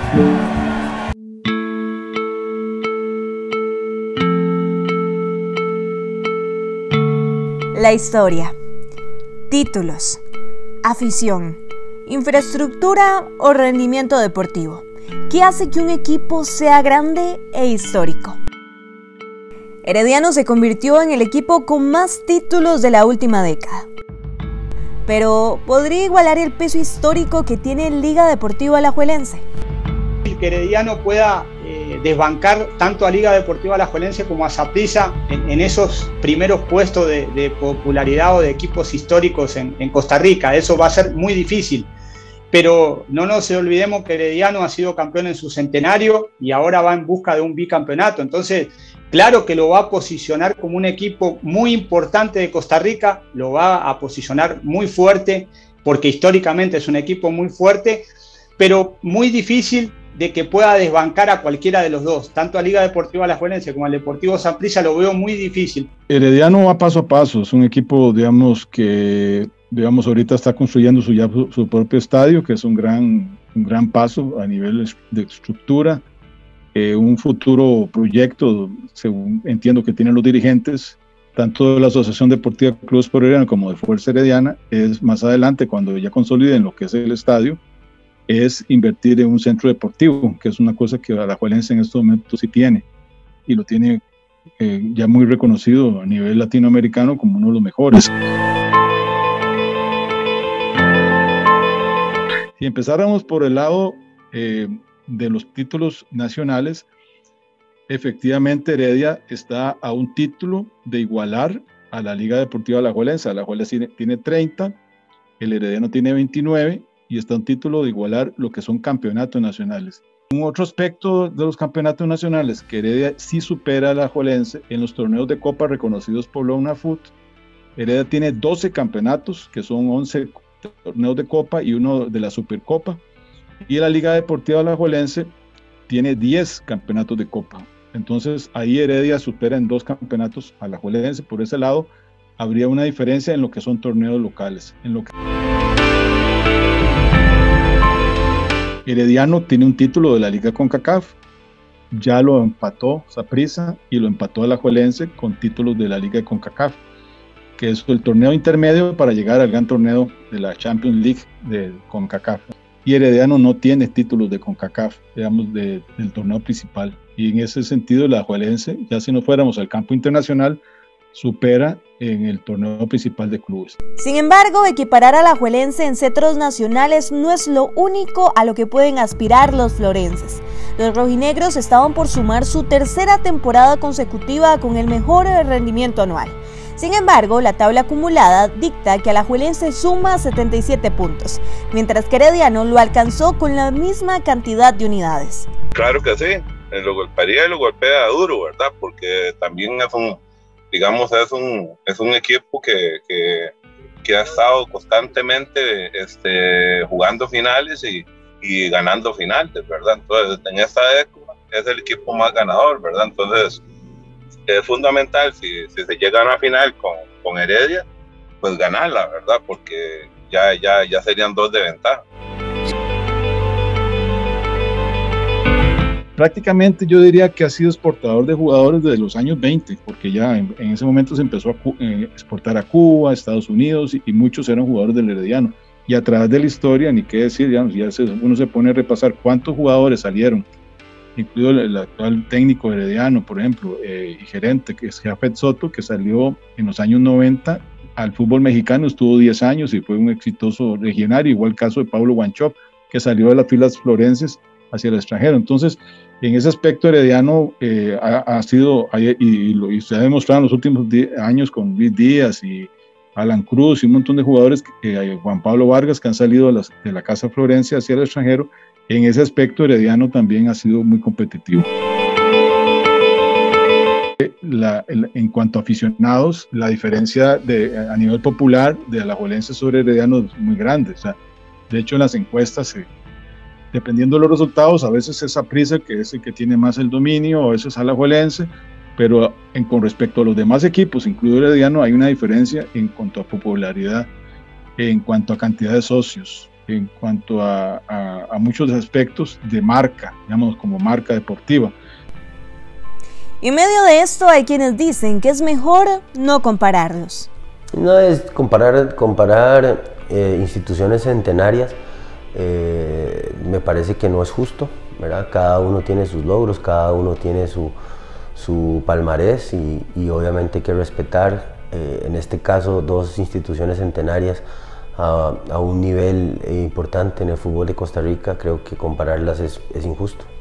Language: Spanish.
La historia, títulos, afición, infraestructura o rendimiento deportivo. ¿Qué hace que un equipo sea grande e histórico? Herediano se convirtió en el equipo con más títulos de la última década. Pero, ¿podría igualar el peso histórico que tiene Liga Deportiva Alajuelense? Que Herediano pueda desbancar tanto a Liga Deportiva Alajuelense como a Saprissa en esos primeros puestos de popularidad o de equipos históricos en Costa Rica. Eso va a ser muy difícil, pero no nos olvidemos que Herediano ha sido campeón en su centenario y ahora va en busca de un bicampeonato. Entonces, claro que lo va a posicionar como un equipo muy importante de Costa Rica, lo va a posicionar muy fuerte, porque históricamente es un equipo muy fuerte, pero muy difícil de que pueda desbancar a cualquiera de los dos, tanto a Liga Deportiva Alajuelense como al Deportivo Saprissa. Lo veo muy difícil. Herediano va paso a paso, es un equipo, que ahorita está construyendo su propio estadio, que es un gran paso a nivel de estructura, un futuro proyecto, según entiendo que tienen los dirigentes, tanto de la Asociación Deportiva Clubes por Herediano como de Fuerza Herediana, es más adelante, cuando ya consoliden lo que es el estadio, es invertir en un centro deportivo, que es una cosa que Alajuelense en estos momentos sí tiene, y lo tiene ya muy reconocido a nivel latinoamericano como uno de los mejores. Si empezáramos por el lado de los títulos nacionales, efectivamente Heredia está a un título de igualar a la Liga Deportiva Alajuelense. Alajuelense tiene 30, el Herediano tiene 29, y está un título de igualar lo que son campeonatos nacionales. Un otro aspecto de los campeonatos nacionales, que Heredia sí supera a Alajuelense en los torneos de Copa reconocidos por la UNAFUT. Heredia tiene 12 campeonatos, que son 11 torneos de Copa y uno de la Supercopa, y la Liga Deportiva Alajuelense tiene 10 campeonatos de Copa. Entonces ahí Heredia supera en 2 campeonatos a Alajuelense. Por ese lado habría una diferencia en lo que son torneos locales. Herediano tiene un título de la Liga CONCACAF, ya lo empató Saprissa y lo empató Alajuelense con títulos de la Liga CONCACAF, que es el torneo intermedio para llegar al gran torneo de la Champions League de CONCACAF. Y Herediano no tiene títulos de CONCACAF, del torneo principal. Y en ese sentido, el Alajuelense, ya si nos fuéramos al campo internacional, supera en el torneo principal de clubes. Sin embargo, equiparar a Alajuelense en cetros nacionales no es lo único a lo que pueden aspirar los florenses. Los rojinegros estaban por sumar su tercera temporada consecutiva con el mejor rendimiento anual. Sin embargo, la tabla acumulada dicta que Alajuelense suma 77 puntos, mientras que Herediano lo alcanzó con la misma cantidad de unidades. Claro que sí, lo golpearía y lo golpea duro, ¿verdad? Porque también es un equipo que ha estado constantemente jugando finales y ganando finales, ¿verdad? Entonces, en esta época es el equipo más ganador, ¿verdad? Entonces, es fundamental si se llega a una final con Heredia, pues ganarla, ¿verdad? Porque ya serían 2 de ventaja. Prácticamente yo diría que ha sido exportador de jugadores desde los años 20, porque ya en ese momento se empezó a exportar a Cuba, a Estados Unidos, y muchos eran jugadores del Herediano. Y a través de la historia, ni qué decir, uno se pone a repasar cuántos jugadores salieron, incluido el actual técnico herediano, por ejemplo, y gerente, que es Jafet Soto, que salió en los años 90 al fútbol mexicano, estuvo 10 años y fue un exitoso legionario, igual el caso de Pablo Wanchope, que salió de las filas florenses hacia el extranjero. Entonces, en ese aspecto Herediano ha sido, y se ha demostrado en los últimos años con Luis Díaz y Alan Cruz y un montón de jugadores, Juan Pablo Vargas, que han salido de la casa florense hacia el extranjero. En ese aspecto Herediano también ha sido muy competitivo. En cuanto a aficionados, la diferencia a nivel popular de Alajuelense sobre Herediano es muy grande. O sea, de hecho, en las encuestas, dependiendo de los resultados, a veces es Saprissa que es el que tiene más el dominio, a veces es Alajuelense, pero con respecto a los demás equipos, incluido Herediano, hay una diferencia en cuanto a popularidad, en cuanto a cantidad de socios. en cuanto a muchos aspectos de marca, digamos, como marca deportiva. Y en medio de esto hay quienes dicen que es mejor no compararlos. No es comparar instituciones centenarias, me parece que no es justo, ¿verdad? Cada uno tiene sus logros, cada uno tiene su palmarés y obviamente hay que respetar, en este caso, dos instituciones centenarias a un nivel importante en el fútbol de Costa Rica. Creo que compararlas es injusto.